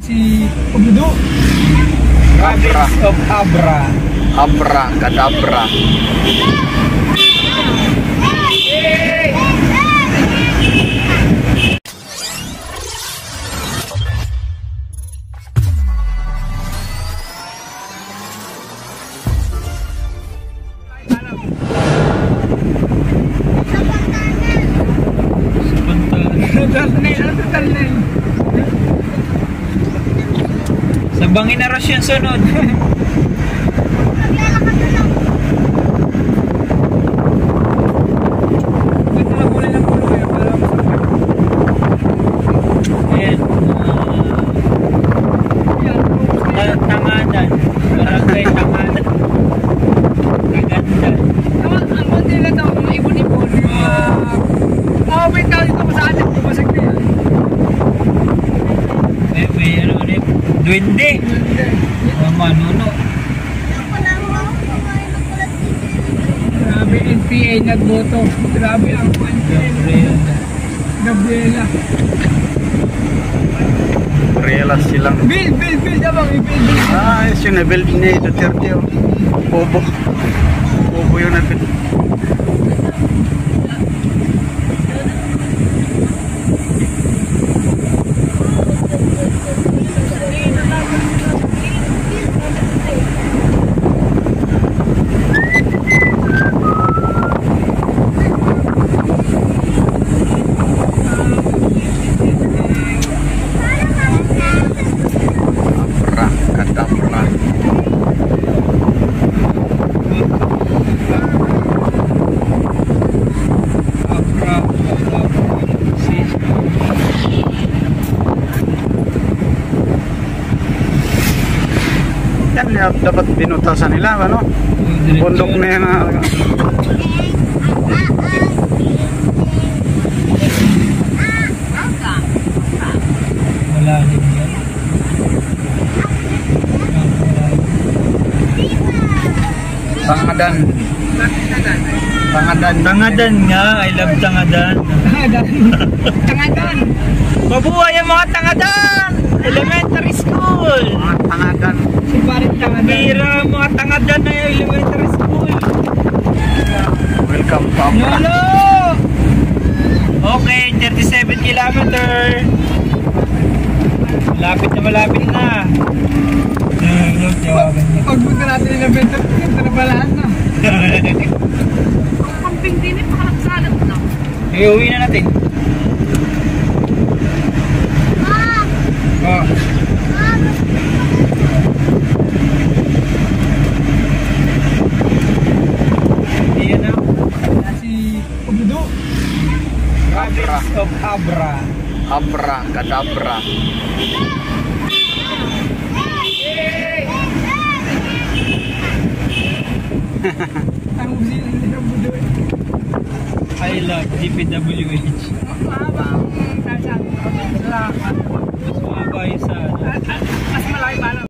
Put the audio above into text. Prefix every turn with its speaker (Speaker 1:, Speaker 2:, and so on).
Speaker 1: Si Obudo. Province of Abra.
Speaker 2: Abra Kadabra.
Speaker 1: Sa Banginaros yung sunod. Ayan. Tangadan. Barangay Tangadan. Tagandan. Ang konti lang ito, mga ibon-ibon. Wait na dito sa atin. Tumasag na yan. May ano ulit? Duwende. Manuno. Grabe, NPA nagboto. Grabe ang Gabriela.
Speaker 2: Gabriela silang.
Speaker 1: Bill dabang.
Speaker 2: Ah, yung na-build ni Duterte. Bobo. Bobo yung na-build. Yan dapat binutasan nila, ano? Bundok na yan.
Speaker 1: Wala din yan.
Speaker 2: Tangadan.
Speaker 1: Tangadan nga, I love Tangadan. Tangadan. Mabuhay ang mga Tangadan! Elementary school!
Speaker 2: Mga Tangadan.
Speaker 1: Si Parit Tangadan. Bira mga Tangadan na yung elementary school.
Speaker 2: Welcome to Abra.
Speaker 1: Hello! Okay, 37 kilometer. Malapit na. Pagpunta natin yung elementary, nabalaan na.
Speaker 3: Ang camping din eh, pakalapsalat na.
Speaker 1: Iuwi na natin. Oh. Iyan na. Si Obudo. Province of Abra.
Speaker 2: Abra Kadabra.
Speaker 1: Ang usina ni Obudo. I love DPWH. Mas mahaba yung sa... Mas malaki pa lang.